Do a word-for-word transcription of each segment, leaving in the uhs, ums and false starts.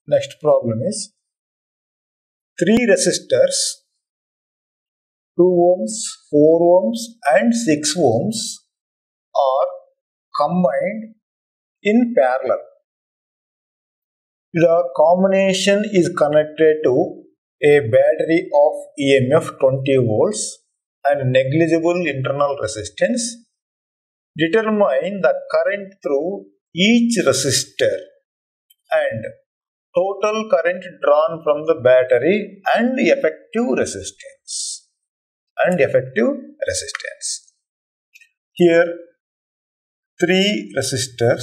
Next problem is three resistors, two ohms, four ohms and six ohms are combined in parallel. The combination is connected to a battery of E M F twenty volts and negligible internal resistance. Determine the current through each resistor and total current drawn from the battery and effective resistance. And effective resistance. Here, three resistors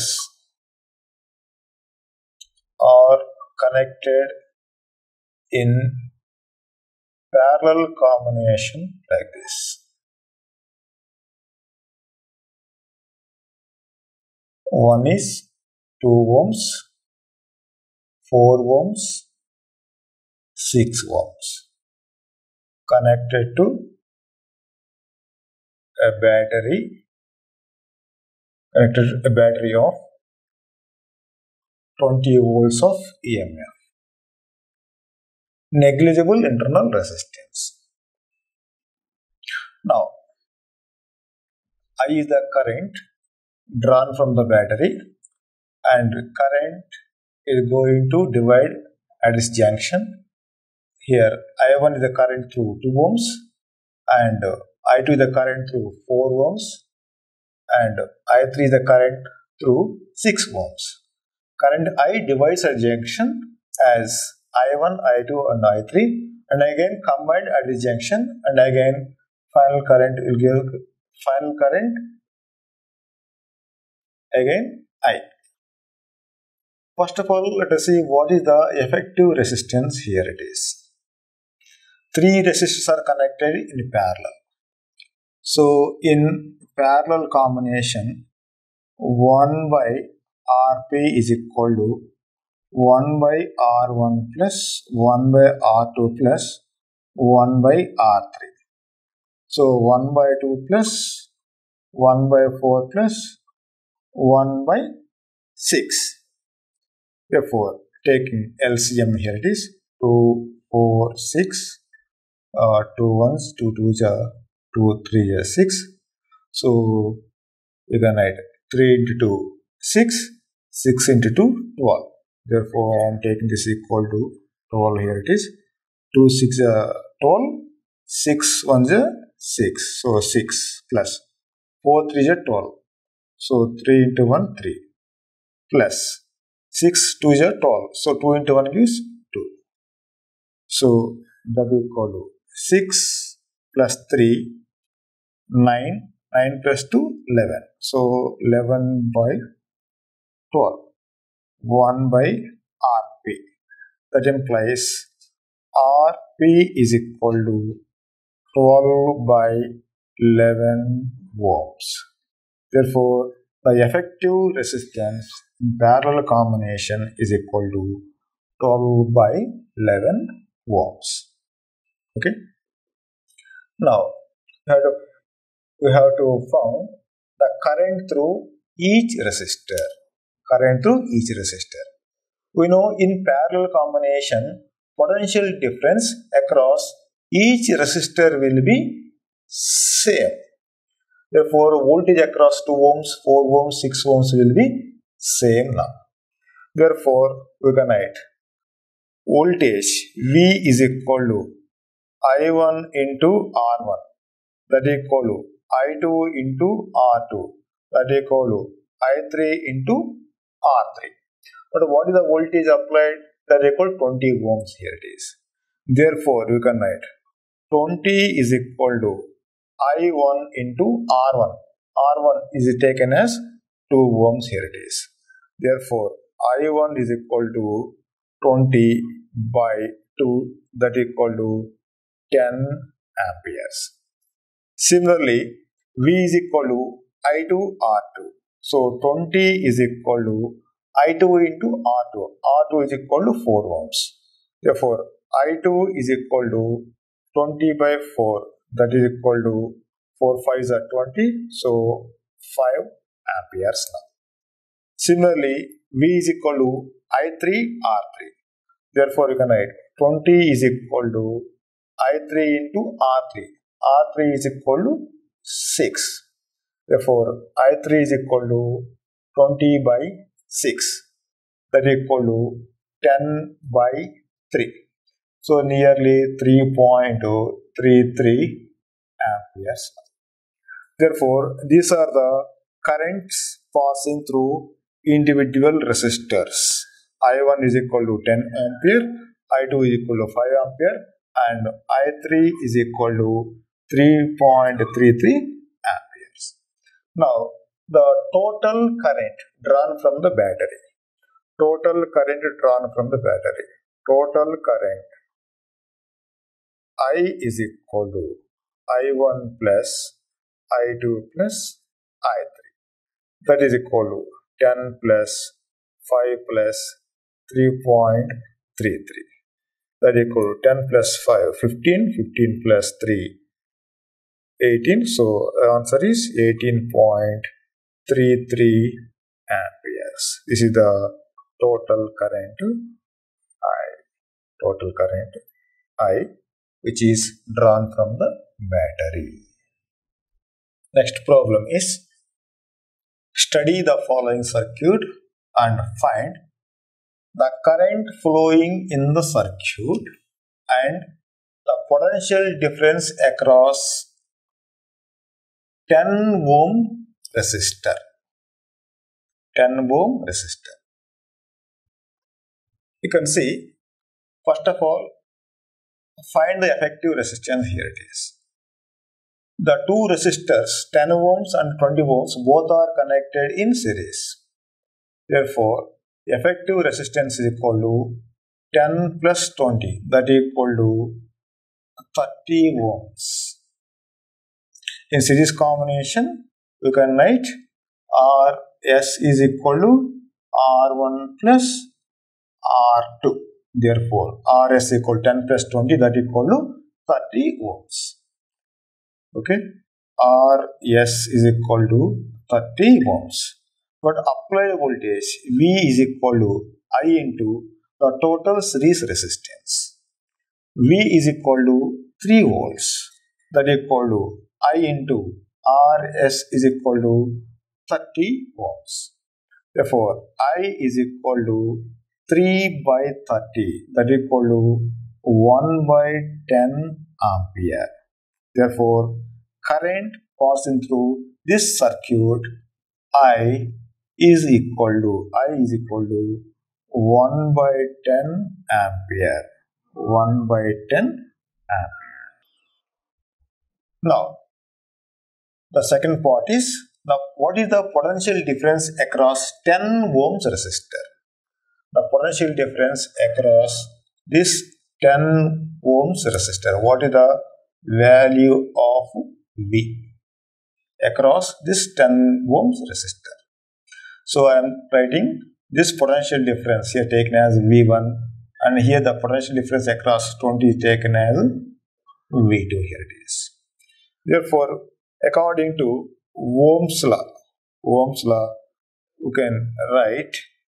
are connected in parallel combination like this. One is two ohms, four ohms, six ohms connected to a battery, connected to a battery of twenty volts of E M F. Negligible internal resistance. Now, I is the current drawn from the battery and current is going to divide at this junction. Here I one is the current through two ohms and I two is the current through four ohms and I three is the current through six ohms. Current I divides a junction as I one, I two and I three and again combined at this junction and again final current will give final current again I. First of all, let us see what is the effective resistance. Here it is. Three resistors are connected in parallel. So in parallel combination, one by R P is equal to one by R one plus one by R two plus one by R three. So one by two plus one by four plus one by six. Therefore, taking L C M here it is two, four, six, uh, two ones, two twos are two, three are six. So you can write three into two, six, six into two, twelve. Therefore, I am taking this equal to twelve here it is. two, six are twelve, six ones are six. So six plus four, three are twelve. So three into one, three plus six, two is twelve. So two into one gives two. So that is equal to six plus three, nine, nine plus two, eleven. So eleven by twelve. one by R P. That implies R P is equal to twelve by eleven ohms. Therefore, the effective resistance in parallel combination is equal to twelve by eleven ohms. Okay. Now, we have to, we have to found the current through each resistor. Current through each resistor. We know in parallel combination, potential difference across each resistor will be same. Therefore, voltage across two ohms, four ohms, six ohms will be same now. Therefore, we can write voltage V is equal to I one into R one. That is equal to I two into R two. That is equal to I three into R three. But what is the voltage applied? That is equal to twenty ohms. Here it is. Therefore, we can write twenty is equal to I one into R one. R one is taken as two ohms. Here it is. Therefore, I one is equal to twenty by two. That is equal to ten amperes. Similarly, V is equal to I two R two. So twenty is equal to I two into R two. R two is equal to four ohms. Therefore, I two is equal to twenty by four. That is equal to four fives are twenty. So five amperes now. Similarly, V is equal to I three R three. Therefore, you can write twenty is equal to I three into R three. R three is equal to six. Therefore, I three is equal to twenty by six. That is equal to ten by three. So, nearly three point three three amperes. Therefore, these are the currents passing through individual resistors. I one is equal to ten ampere, I two is equal to five ampere, and I three is equal to three point three three amperes. Now, the total current drawn from the battery. Total current drawn from the battery. Total current I is equal to I one plus I two plus I three. That is equal to ten plus five plus three point three three. That is equal to ten plus five, fifteen, fifteen plus three, eighteen. So, the answer is eighteen point three three amperes. This is the total current I. Total current I, which is drawn from the battery. Next problem is, study the following circuit and find the current flowing in the circuit and the potential difference across ten ohm resistor. ten ohm resistor. You can see, first of all, find the effective resistance. Here it is. The two resistors, ten ohms and twenty ohms, both are connected in series. Therefore, effective resistance is equal to ten plus twenty, that is equal to thirty ohms. In series combination, you can write R S is equal to R one plus R two. Therefore, R S equal to ten plus twenty, that is equal to thirty ohms. Okay, R S is equal to thirty ohms. But applied voltage V is equal to I into the total series resistance. V is equal to three volts. That is equal to I into R S is equal to thirty ohms. Therefore, I is equal to three by thirty. That is equal to one by ten ampere. Therefore, current passing through this circuit I is equal to I is equal to one by ten ampere. one by ten ampere. Now, the second part is, now what is the potential difference across ten ohms resistor? The potential difference across this ten ohms resistor. What is the value of V across this ten ohms resistor? So, I am writing this potential difference here taken as V one, and here the potential difference across twenty is taken as V two. Here it is. Therefore, according to Ohm's law, Ohm's law, you can write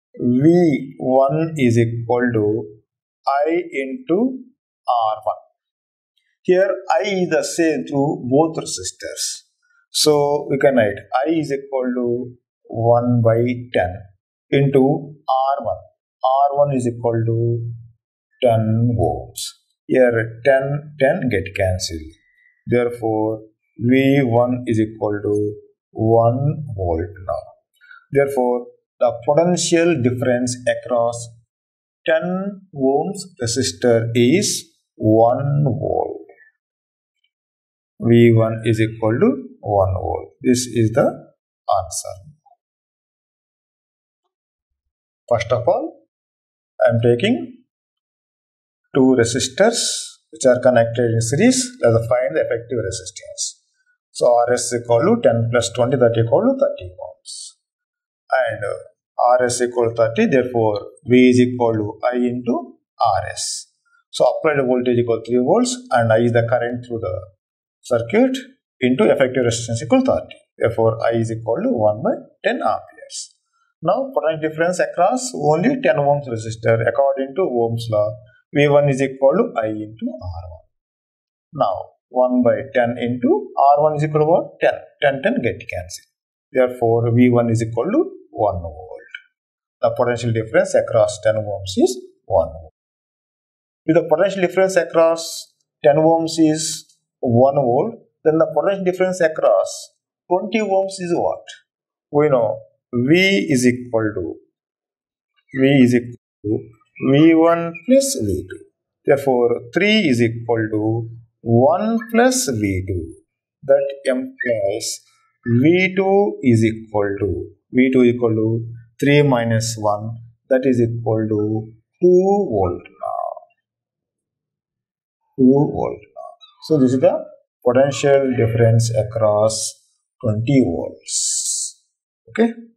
V one is equal to I into R one. Here I is the same through both resistors. So we can write I is equal to one by ten into R one. R one is equal to ten ohms. Here ten, ten get cancelled. Therefore, V one is equal to one volt now. Therefore, the potential difference across ten ohms resistor is one volt. V one is equal to one volt. This is the answer. First of all, I am taking two resistors which are connected in series. Let us find the effective resistance. So R S is equal to ten plus twenty, that is equal to thirty ohms. And uh, R S equal to thirty, therefore V is equal to I into R S. So applied voltage equal to three volts and I is the current through the circuit into effective resistance equal to thirty. Therefore I is equal to one by ten amperes. Now potential difference across only ten ohms resistor according to Ohm's law. V one is equal to I into R one. Now one by ten into R one is equal to what? ten. ten, ten get cancelled. Therefore V one is equal to one volt. The potential difference across ten ohms is one volt. If the potential difference across ten ohms is one volt, then the potential difference across twenty ohms is what? We know V is equal to V is equal to V one plus V two. Therefore, three is equal to one plus V two. That implies V two is equal to V two equal to three minus one. That is equal to two volt now. two volt now. So this is the potential difference across twenty volts. Okay.